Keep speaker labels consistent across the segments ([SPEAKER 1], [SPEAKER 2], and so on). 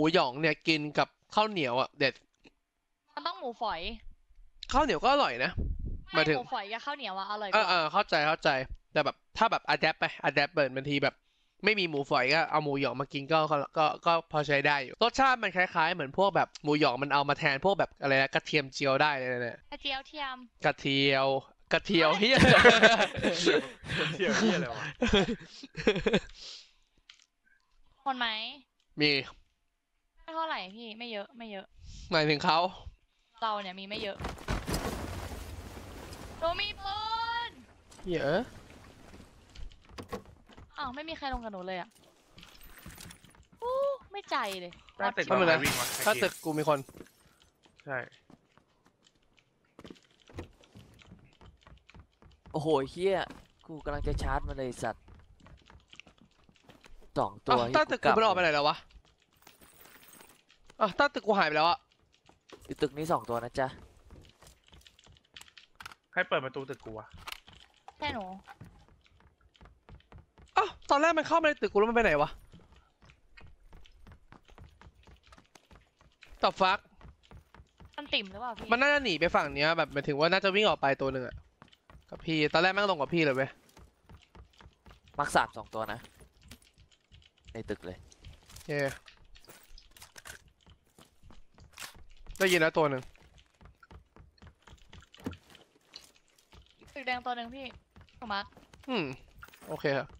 [SPEAKER 1] หยองเนี่ยกินกับข้าวเหนียวอ่ะเด็ด
[SPEAKER 2] มันต้องหมูฝอย
[SPEAKER 1] ข้าวเหนียวก็อร่อยนะหมายถึง
[SPEAKER 2] หมูฝอยกับข้าวเหนียวอะอร่อยกว่า
[SPEAKER 1] เข้าใจแต่แบบถ้าแบบอะแดปเปิดบางทีแบบไม่มีหมูฝอยก็เอาหมูหยองมากินก็พอใช้ได้อยู่รสชาติมันคล้ายๆเหมือนพวกแบบหมูหยองมันเอามาแทนพวกแบบอะไรนะกระเทียมเจียวได้เลยเนี่ย
[SPEAKER 2] กระเทียม
[SPEAKER 1] กระเทียวเฮีย
[SPEAKER 3] อะไรวะ
[SPEAKER 2] คนไหม
[SPEAKER 1] มี
[SPEAKER 2] ไม่เท่าไหร่พี่ไม่เยอะ
[SPEAKER 1] หมายถึงเขา
[SPEAKER 2] เราเนี่ยมีไม่เยอะโดมีปืน
[SPEAKER 1] เยอะ
[SPEAKER 2] อ้าวไม่มีใครลงกับหนูเลยอ่ะไม่ใจเลย
[SPEAKER 3] ถ้าตึกเราไม่วิ่งวะ
[SPEAKER 1] ถ้าตึกกูมีคน
[SPEAKER 3] ใช่
[SPEAKER 4] โอ้โหเฮียกูกำลังจะชาร์จมาเลยสัตว์2 ตัว
[SPEAKER 1] ถ้าตึกกูมันออกไปไหนแล้ววะถ้าตึกกูหายไปแล้วอะ
[SPEAKER 4] อยู่ตึกนี้2 ตัวนะจ๊ะ
[SPEAKER 3] ใครเปิดประตูตึกกูวะ
[SPEAKER 2] แค่หนู
[SPEAKER 1] ตอนแรกมันเข้ามาในตึกกูแล้วมันไปไหนวะต่อฟัก
[SPEAKER 2] มันติ่มหรือเปล่าพี่
[SPEAKER 1] มันน่าจะหนีไปฝั่งเนี้ยแบบหมายถึงว่าน่าจะวิ่งออกไปตัวหนึ่งอะกับพี่ตอนแรกแม่งลงกับพี่เลยเว้ย
[SPEAKER 4] มัก2 ตัวนะในตึกเลย
[SPEAKER 1] ได้ยินแล้วตัวหนึ่ง
[SPEAKER 2] ตึกแดงตัวหนึ่งพี่ถูกมั้ย
[SPEAKER 1] โอเคครับ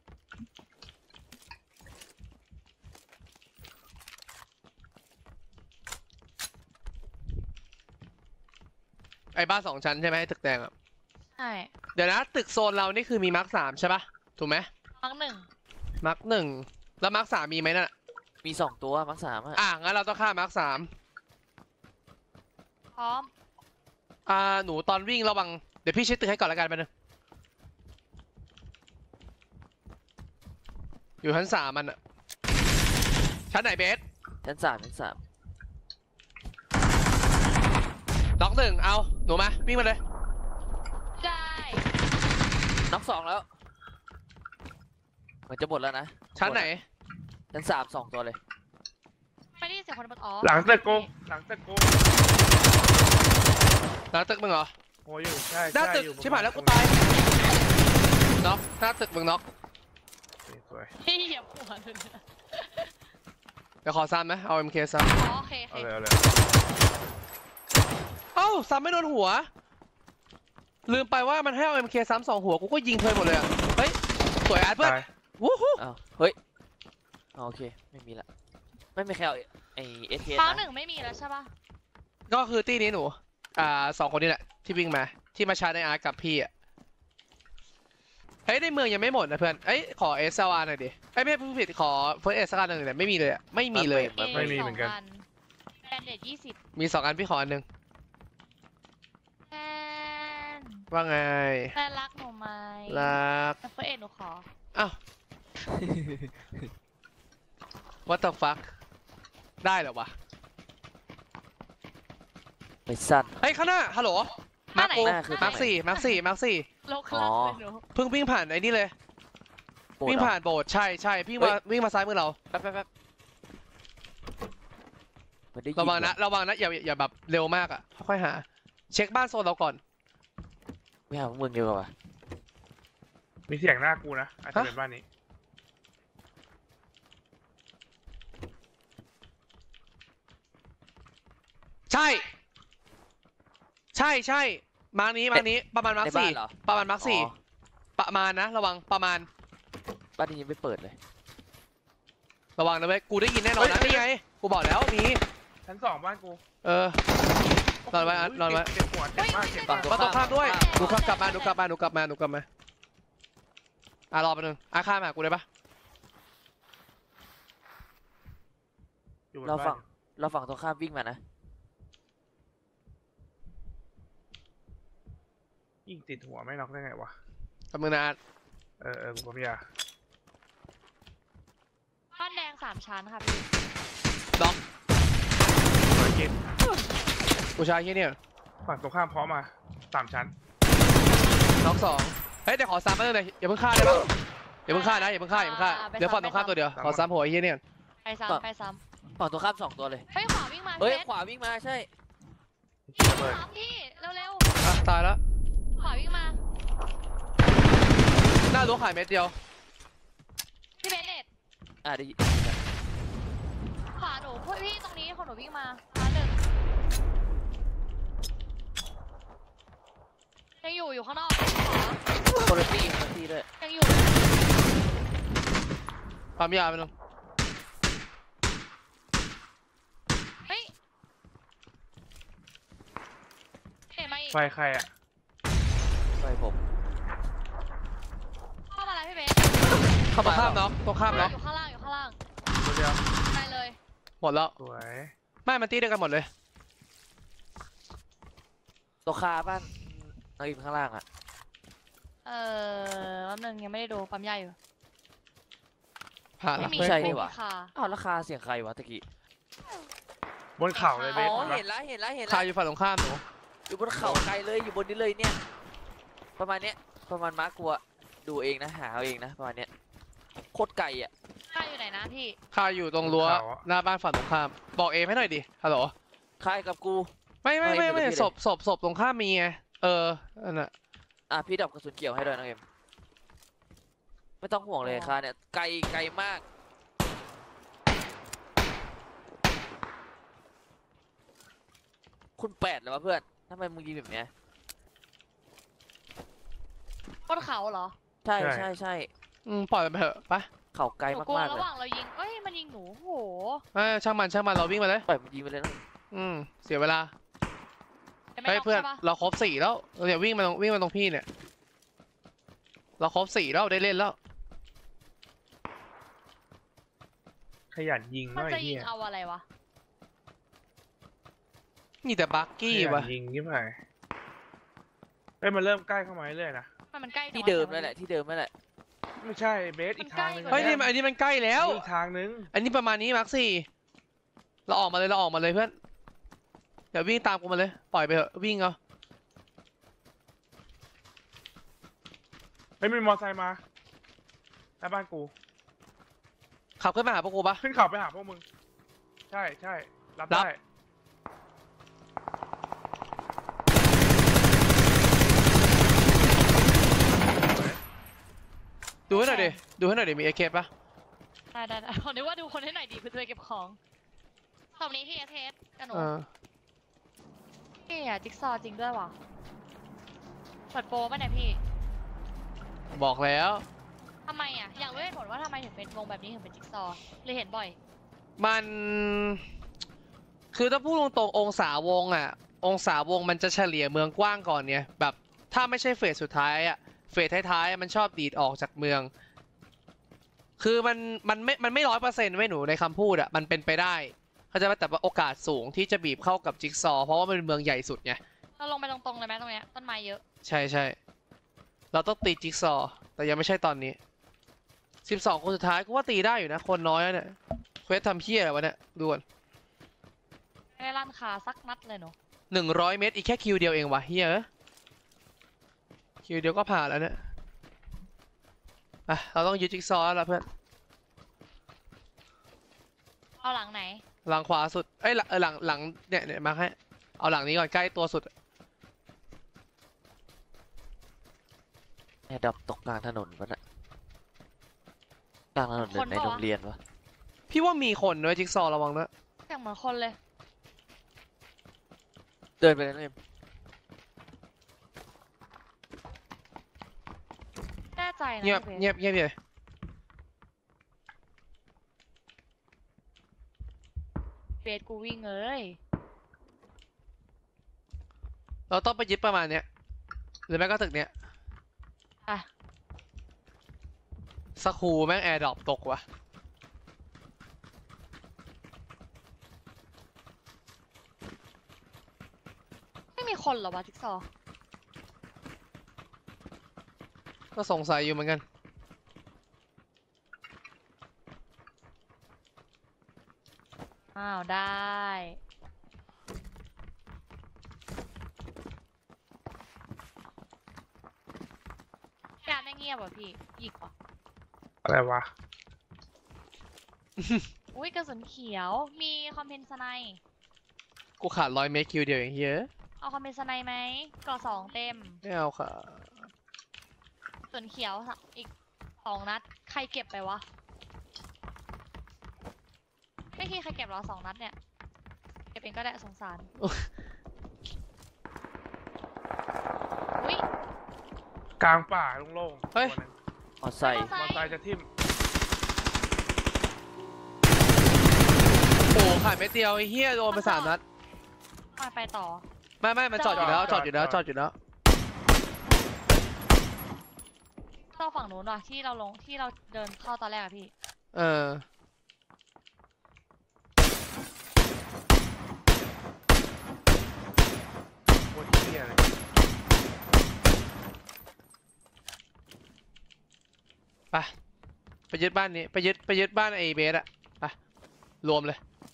[SPEAKER 1] ไอ้บ้าน2 ชั้นใช่ไหมตึกแดงอ่ะ
[SPEAKER 2] ใช่
[SPEAKER 1] เดี๋ยวนะตึกโซนเรานี่คือมีมาร์ค3ใช่ปะถูกไหม
[SPEAKER 2] มาร์ค 1
[SPEAKER 1] แล้วมาร์ค3มีไหมนั่น
[SPEAKER 4] มี2 ตัวมัก3
[SPEAKER 1] งั้นเราต้องฆ่ามาร์ค3
[SPEAKER 2] พร้อม
[SPEAKER 1] หนูตอนวิ่งระวังเดี๋ยวพี่เช็คตึกให้ก่อนละกันไปนึงอยู่ชั้น3มันอะชั้นไหนเบส
[SPEAKER 4] ชั้น3
[SPEAKER 1] น็อก1เอาหนูมาวิ่งมาเลย
[SPEAKER 2] ได้
[SPEAKER 4] น็อก2แล้วมันจะหมดแล้วนะ
[SPEAKER 1] ชั้นไหน
[SPEAKER 4] ชั้น3 2 ตัวเลย
[SPEAKER 2] ไม่ได้เสียงคนบน
[SPEAKER 3] หลังตึกกู
[SPEAKER 1] หลังตึกมึงเหรอ
[SPEAKER 3] โอ้ยอยู่ใช่
[SPEAKER 1] หน้าตึกชิบหายแล้วกูตายน็อกหน้าตึกมึงน็อก
[SPEAKER 3] สวย
[SPEAKER 2] พี่เหยียบหัวเลย
[SPEAKER 1] เดี๋ยวขอซ้ำไหมเอา MK ซ้
[SPEAKER 2] ำโอเค
[SPEAKER 3] เอาเลย
[SPEAKER 1] ซ้ำไม่โดนหัวลืมไปว่ามันให้เอา MK ซ้ำ2 หัวกูก็ยิงเพลินหมดเลยอะเฮ้ยสวยอาร์ตเพื่อนวู้ฮู้
[SPEAKER 4] เฮ้ยโอเคไม่มีละไม่มีใครเอาไอSK
[SPEAKER 2] ฟ้า1ไม่มีแล้วใช่ปะ
[SPEAKER 1] ก็คือตี้นี้หนู2 คนนี้แหละที่วิ่งมาที่มาชาร์จในอาร์กับพี่อะเฮ้ยในเมืองยังไม่หมดนะเพื่อนขอ SLR หน่อยดิไม่พูดผิดขอเฟิร์สSLR หนึ่งแต่ไม่มีเลยอะไม่มีเลย
[SPEAKER 3] ไม่มีเหมือนกัน
[SPEAKER 2] แบนเดด20
[SPEAKER 1] มี2 อันพี่ขออันนึง
[SPEAKER 2] แบน
[SPEAKER 1] ว่าไง
[SPEAKER 2] แบนรักหนูไหม
[SPEAKER 1] รัก
[SPEAKER 2] เฟิร์สหนูขอ
[SPEAKER 1] What the fuck ได้เหรอวะ
[SPEAKER 4] ไปสั้น
[SPEAKER 1] ข้างหน้าฮัลโหลมาร์คมาร์ค4
[SPEAKER 2] โลกล่างเลยหนู
[SPEAKER 1] เพิ่งวิ่งผ่านไอ้นี่เลยวิ่งผ่านโบสถ์ใช่วิ่งมาซ้ายมือเราแป๊บระวังนะอย่าแบบเร็วมากอ่ะค่อยหาเช็คบ้านโซนเราก่อน
[SPEAKER 4] ไม่หามึงเดียวกัน
[SPEAKER 3] มีเสียงหน้ากูนะอาจจะเป็นบ้านนี้
[SPEAKER 1] ใช่มาร์นี้ประมาณมาร์ค4ประมาณมาร์ค4ประมาณนะระวังประมาณ
[SPEAKER 4] บ้านนี้ยังไม่เปิดเลย
[SPEAKER 1] ระวังนะเว้ยกูได้ยินแน่นอนนะนี่ไงกูบอกแล้วมี
[SPEAKER 3] ชั้น2บ้านกู
[SPEAKER 1] นอนไว้
[SPEAKER 3] เจ็บหัวเจ็บมาก
[SPEAKER 1] มาตรงข้ามด้วยหนูกลับมารอแป๊บนึงข้ามมากูได้ปะ
[SPEAKER 4] เราฝั่งตรงข้ามวิ่งมานะ
[SPEAKER 3] ยิงติดหัวไม่น็อกได้ไงวะ
[SPEAKER 1] ทำมือนา
[SPEAKER 3] กูพยา
[SPEAKER 2] บ้านแดง3 ชั้นค่ะพี่
[SPEAKER 1] ด็อก
[SPEAKER 3] กิน
[SPEAKER 1] ผู้ชายที่เนี่ย
[SPEAKER 3] ฝั่งตรงข้ามพร้อมมา3 ชั้น
[SPEAKER 1] น็อก2เฮ้ยเดี๋ยวขอซ้ำมาเลยอย่าเพิ่งฆ่าได้ปะอย่าเพิ่งฆ่านะอย่าเพิ่งฆ่าเดี๋ยวฝั่งตรงข้ามตัวเดียวขอซ้ำหัวไอ้ที่เนี่ย
[SPEAKER 2] ไปซ้
[SPEAKER 4] ฝั่งตัวข้าม2 ตัวเลย
[SPEAKER 2] เฮ้ยขวาวิ่งมา
[SPEAKER 4] เฮ้ย
[SPEAKER 2] พี่
[SPEAKER 4] ขวาวิ่งมาใช่
[SPEAKER 2] พี่
[SPEAKER 3] ระเบิด
[SPEAKER 2] ขวาพี่เร็ว
[SPEAKER 1] อ่ะตายแล้ว
[SPEAKER 2] ๆขวาวิ่งมา
[SPEAKER 1] หน้ารั้วขายเม็ดเดียว
[SPEAKER 2] พี่เบนเน็ต
[SPEAKER 4] ได้ยิน
[SPEAKER 2] ขวาหนูพี่ตรงนี้คนหนูวิ่งมามาหนึ่งยังอยู่ข้างนอกขวา
[SPEAKER 4] คนละตี้ด้วย
[SPEAKER 2] ยังอยู่
[SPEAKER 1] ปั๊มยาไปหนึง
[SPEAKER 2] เฮ้ยเห็นมาอีก
[SPEAKER 3] ไฟใครอ่ะ
[SPEAKER 4] ไปผม
[SPEAKER 2] เข้ามาแล้วพี่เบน
[SPEAKER 4] เข้า
[SPEAKER 1] ตร
[SPEAKER 4] มาง
[SPEAKER 1] ข้าม
[SPEAKER 4] เหรอ
[SPEAKER 1] เนาะตรงข้ามเนาะ
[SPEAKER 2] อยู่ข้างล่างอยู่ข้างล่าง
[SPEAKER 3] ตัวเดียว
[SPEAKER 2] ไปเลย
[SPEAKER 1] หมดแล้ว
[SPEAKER 3] สวย
[SPEAKER 1] ไม่มันตีเดียวกันหมดเลย
[SPEAKER 4] ตัวคาบ้านเอาอีกข้างล่างอ่ะ
[SPEAKER 2] แป๊บนึงยังไม่ได้ดูปั๊มใหญ่อยู่
[SPEAKER 1] ผ่าน
[SPEAKER 2] ไม่
[SPEAKER 1] ละ
[SPEAKER 2] มี
[SPEAKER 4] ไม่ใช่
[SPEAKER 1] เฮ้ย
[SPEAKER 4] นี่หว่า
[SPEAKER 2] ค่ะ
[SPEAKER 4] อ้าวราคาเสียงใครวะตะกี้
[SPEAKER 3] บนเข่าเลยเบ
[SPEAKER 4] อ๋
[SPEAKER 3] ส
[SPEAKER 4] อ
[SPEAKER 3] เห็นปะ
[SPEAKER 4] เห็นแล้ว
[SPEAKER 1] คาอยู่ฝั่งตรงข้ามหนู
[SPEAKER 4] อยู่บนเขาไกลเลยอยู่บนนี้เลยเนี่ย ประมาณเนี้ยประมาณมาร์กกูอะดูเองนะหาเอาเองนะประมาณเนี้ยโคตรไกลอ่ะ
[SPEAKER 2] ค่าอยู่ไหนนะพี่
[SPEAKER 1] คาอยู่ตรงรั้วหน้าบ้านฝั่งตรงข้าม บอกเอให้หน่อยดิ ฮัลโหล
[SPEAKER 4] คล้ายกับกู
[SPEAKER 1] ไม่
[SPEAKER 4] เอาเองไปเลยพี่เลย
[SPEAKER 1] ศพตรงข้ามมีไง อันน่ะ
[SPEAKER 4] พี่ดับกระสุนเกี่ยวให้ด้วยนะเอ็มไม่ต้องห่วงเลยค่ะเนี่ยไกลมากคุณ8เหรอวะเพื่อนทำไมมึงยิงแบบเนี้ย
[SPEAKER 2] บนเขาเหรอ
[SPEAKER 4] ใช่
[SPEAKER 3] ใช่
[SPEAKER 4] ใช่
[SPEAKER 1] ปล่อยมันไปเถอะไป
[SPEAKER 4] เขาไกล
[SPEAKER 2] หนูกลัว
[SPEAKER 4] มากๆเล
[SPEAKER 2] ระ
[SPEAKER 4] ย
[SPEAKER 2] หว่างเรายิงเอ้ยมันยิงหนูโอ้โห
[SPEAKER 1] ช่างมันเราวิ่งไปเลย
[SPEAKER 4] ปล่อยมันยิงไปเลยนะ
[SPEAKER 1] เสียเวลา
[SPEAKER 2] ไม่
[SPEAKER 1] เฮ้ย
[SPEAKER 2] น็อก
[SPEAKER 1] เพื่อน
[SPEAKER 2] ใช่ปะ
[SPEAKER 1] เราครบ4แล้วเดี๋ยววิ่งมาตรงพี่เนี่ย เราครบ4แล้วได้เล่นแล้ว
[SPEAKER 3] ขยันยิง
[SPEAKER 2] มัน
[SPEAKER 3] หน่อย
[SPEAKER 2] จะยิ
[SPEAKER 3] เฮี
[SPEAKER 2] ง
[SPEAKER 3] ย
[SPEAKER 2] เอาอะไรวะ
[SPEAKER 1] มีแต่บัก
[SPEAKER 3] ข
[SPEAKER 1] กี้
[SPEAKER 3] ยั
[SPEAKER 1] วะ
[SPEAKER 3] นยิงยิ่งไงเฮ้ยมันเริ่มใกล้เข้ามาเรื่อยๆนะ
[SPEAKER 2] มันใกล้
[SPEAKER 4] ที่เดิมนั่นแหละที่เดิมนั่นแหละ
[SPEAKER 3] ไม่ใช่เบสอีกทางหนึง
[SPEAKER 1] เฮ้ยนี่อันนี้มันใกล้แล้ว
[SPEAKER 3] อีกทางนึง
[SPEAKER 1] อันนี้ประมาณนี้มาร์ค4เราออกมาเลยเพื่อนเดี๋ยววิ่งตามกูมาเลย ปล่อยไปเถอะวิ่งเอา
[SPEAKER 3] เฮ้ยมีมอไซค์มาหน้าบ้านกู
[SPEAKER 1] ขับขึ้นมาหาพวกกูปะ
[SPEAKER 3] ขึ้นเขาไปหาพวกมึง ใช่รับได้
[SPEAKER 1] ดูให้หน่อยดิมีเอเคปะ
[SPEAKER 2] ได้ผมนึกว่าดูคนให้หน่อยดีเพื่อจะไปเก็บของตอนนี้พี่เทสกับหนู
[SPEAKER 1] เออ
[SPEAKER 2] พี่อะจิ๊กซอว์จริงด้วยว่ะเปิดโปรป่ะเนี่ยพี่
[SPEAKER 1] บอกแล้ว
[SPEAKER 2] ทำไมอะอยากรู้เหตุผลว่าทำไมถึงเป็นวงแบบนี้ถึงเป็นจิ๊กซอว์เลยเห็นบ่อย
[SPEAKER 1] มันคือถ้าพูดตรงๆองศาวงมันจะเฉลี่ยเมืองกว้างก่อนเนี่ยแบบถ้าไม่ใช่เฟสสุดท้ายอะเฟสท้ายๆมันชอบดีดออกจากเมือง คือมันไม่100%ไว้หนูในคำพูดอะมันเป็นไปได้เขาใจะว่าแต่ว่าโอกาสสูงที่จะบีบเข้ากับจิ๊กซอว์เพราะว่ามันเป็นเมืองใหญ่สุดไง
[SPEAKER 2] เราลงไปตรงๆเลยไหมตรงเนี้ยต้นไม้เยอะ
[SPEAKER 1] ใช่เราต้องตีจิ๊กซอว์แต่ยังไม่ใช่ตอนนี้12 คนสุดท้ายกูว่าตีได้อยู่นะคนน้อยแล้วเนี่ยเควสทำเพี้ยอะไรวะเนี่ยดูก่อน
[SPEAKER 2] ไม่ได้ลั่นขาสักนัดเลยหนู
[SPEAKER 1] 100 เมตรอีกแค่คิวเดียวเองวะเฮียคิวเดียวก็ผ่านแล้วเนี่ยเราต้องยึดจิ๊กซอว์แล้วล่ะเพื่อน
[SPEAKER 2] เอาหลังไหน
[SPEAKER 1] หลังขวาสุดเอ้ยหลังเนี่ยมาให้เอาหลังนี้ก่อนใกล้ตัวสุด
[SPEAKER 4] แอร์ดับตกกลางถนนวะน่ะกลางถนนหรือในโรงเรียนวะ
[SPEAKER 1] พี่ว่ามีคนด้วยจิ๊กซอว์ระวังด้วย
[SPEAKER 2] เสียงเหมือนคนเลย
[SPEAKER 4] เดินไปเลยนะเอ็ม
[SPEAKER 2] แน่ใจนะ
[SPEAKER 1] เงียบ
[SPEAKER 2] พี่บส
[SPEAKER 1] เงียบเงียบเลย
[SPEAKER 2] เบสกูวิ่งเลย
[SPEAKER 1] เราต้องไปยึดประมาณเนี้ยหรือไม่ก็ตึกเนี้ย
[SPEAKER 2] อ่ะ
[SPEAKER 1] สคูแม่งแอร์ดรอปตกว่ะ
[SPEAKER 2] ไม่มีคนเหรอวะจิ๊กซอว์
[SPEAKER 1] ก็สงสัยอยู่เหมือนกัน
[SPEAKER 2] อ้าวได้การไม่เงียบอ่ะพี่หยิกว่ะ
[SPEAKER 3] อะไรวะ
[SPEAKER 2] อุ้ยกระสุนเขียว มีคอมเพนสไนป์
[SPEAKER 1] กูขาด100 เมตรคิวเดียวอย่างเงี้ย
[SPEAKER 2] เอาคอมเพนสไนป์ไหมก่อสองเต็ม
[SPEAKER 1] ไม่เอาค่ะ
[SPEAKER 2] กระสุนเขียวอีก2 นัด ใครเก็บไปวะ ไม่คิดใครเก็บเหรอ2 นัดเนี่ย เก็บเองก็ได้สงสาร อุ้ย
[SPEAKER 3] กลางป่าโล่งๆ
[SPEAKER 1] เฮ้ย
[SPEAKER 3] ตัวหนึ่ง
[SPEAKER 4] มอไซค์
[SPEAKER 2] มอไซ
[SPEAKER 3] มอไซค์จะทิ่ม
[SPEAKER 1] โอ้ขาดเม็ดเดียวไอ้เหี้ยโดนไป3 นัด
[SPEAKER 2] มาไปต่อ
[SPEAKER 1] ไม่มันจอดอยู่แล้วจอดอยู่แล้วจอดอยู่แล้ว
[SPEAKER 2] ต่อฝั่งนู้นว่ะที่เราเดินเข้าตอนแรกอะพี่
[SPEAKER 1] เออ
[SPEAKER 3] โคตรเที่ยเลย
[SPEAKER 1] ไปยึดบ้านนี้ไปยึดบ้านไอ้เบสอะไปรวมเลย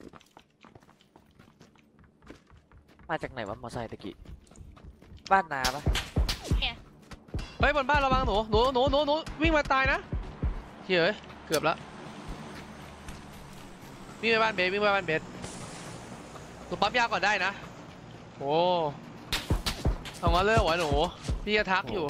[SPEAKER 4] มาจากไหนวะมอไซค์ตะกี้บ้านนาปะ
[SPEAKER 1] เฮ้ยบนบ้านระวังหนูวิ่งมาตายนะเฮ้ยเกือบละวิ่งไปบ้านเบสวิ่งไปบ้านเบสหนูปั๊บยาก่อนได้นะโอ้เอางั้นเลยเหรอหนูพี่จะทักอยู่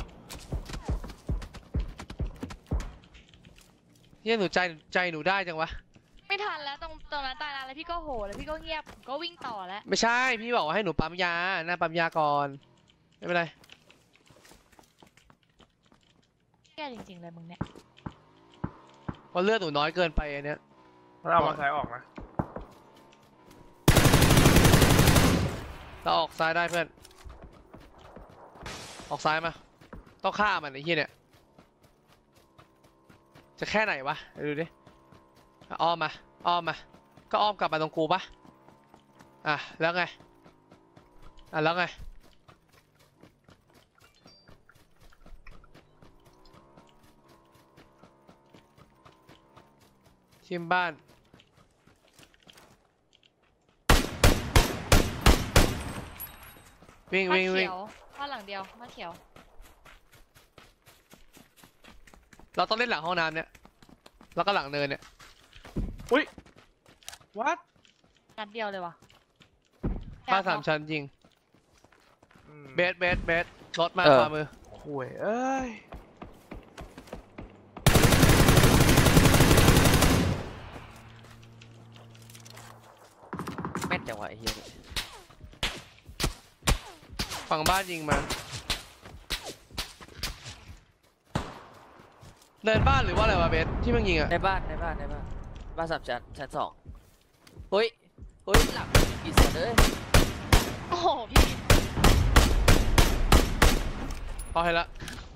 [SPEAKER 1] เฮียหนูใจหนูได้จังวะ
[SPEAKER 2] ไม่ทันแล้วตรงนั้นตายแล้วพี่ก็โหแล้วพี่ก็เงียบผมก็วิ่งต่อแล้ว
[SPEAKER 1] ไม่ใช่พี่บอกว่าให้หนูปั๊มยาหน้าปั๊มยาก่อนไม่เป็นไร
[SPEAKER 2] แย่จริงๆเลยมึงเนี่ย
[SPEAKER 1] เพราะเลือดหนูน้อยเกินไปอันเนี้ย
[SPEAKER 3] มันเอามอไซค์ออกนะ
[SPEAKER 1] เราออกซ้ายได้เพื่อนออกซ้ายมาต้องฆ่ามันไอ้เหี้ยเนี่ยจะแค่ไหนวะดูดิอ้อมมาก็อ้อมกลับมาตรงกูปะอ่ะแล้วไงแล้วไงชิมบ้านวิ่ง
[SPEAKER 2] บ้าน
[SPEAKER 1] วิ่ง
[SPEAKER 2] เขี
[SPEAKER 1] วิ่ง
[SPEAKER 2] ยวบ้านหลังเดียวบ้านเขียว
[SPEAKER 1] เราต้องเล่นหลังห้องน้ำเนี่ยแล้วก็หลังเนินเนี่ย
[SPEAKER 3] อุ้ย วัด
[SPEAKER 2] นัดเดียวเลยว่ะ
[SPEAKER 1] บ้าน3 ชั้นยิงเบสรถมาขวามือ
[SPEAKER 3] ห่วยเอ้ย
[SPEAKER 4] แม่นจังวะไอ้เหี้ยนี่
[SPEAKER 1] ฝั่งบ้านยิงมาเนินบ้านหรือว่าอะไรวะเบสที่มึงยิงอะ
[SPEAKER 4] ในบ้านบ้านชั้น 2เฮ้ยหลังอีสัตว์เลย
[SPEAKER 2] โอ้โหพี่
[SPEAKER 1] พอให้ละ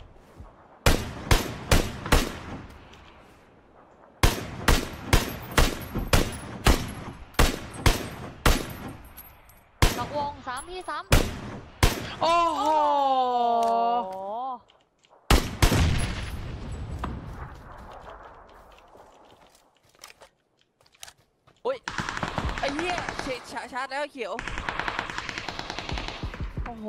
[SPEAKER 2] ล็อกวงซ้ำพี่ซ้
[SPEAKER 1] โอ้โห
[SPEAKER 2] ำโอ้โห
[SPEAKER 4] ไอ้เหี้ยชาร์จแล้วเขียวโอ้โห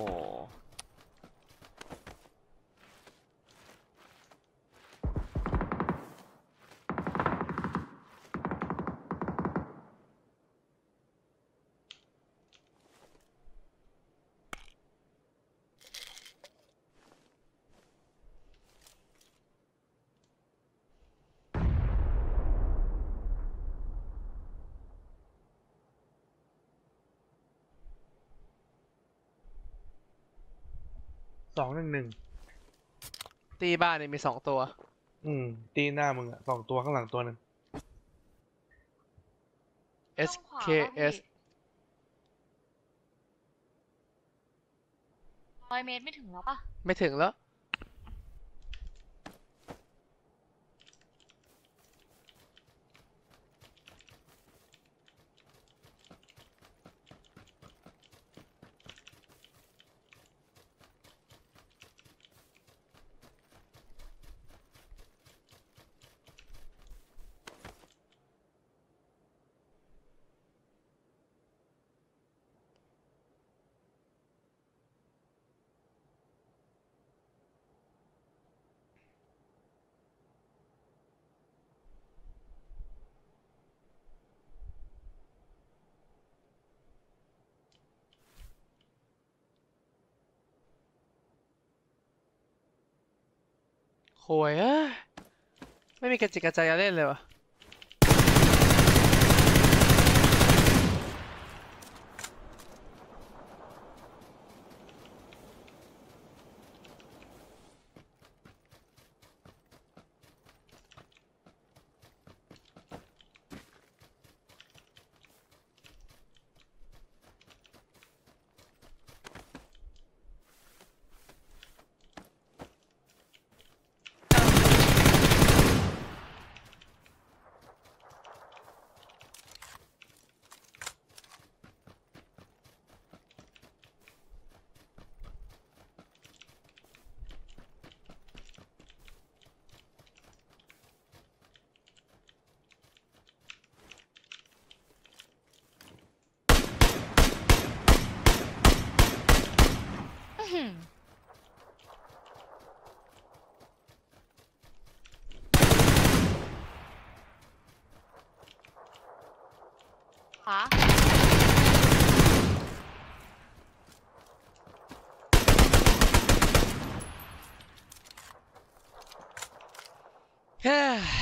[SPEAKER 3] 2-1-1
[SPEAKER 1] ตีบ้านเนี่ยมี2 ตัว
[SPEAKER 3] ตีหน้ามึงอะ2 ตัวข้างหลังตัวหนึ่ง
[SPEAKER 1] SKS
[SPEAKER 2] 100 เมตรไม่ถึงแล้วปะ
[SPEAKER 1] ไม่ถึงแล้วโหยเอ้ยไม่มีกระจิกกระใจจะเล่นเลยวะ
[SPEAKER 2] อื้อหือขวา
[SPEAKER 1] เฮ้ย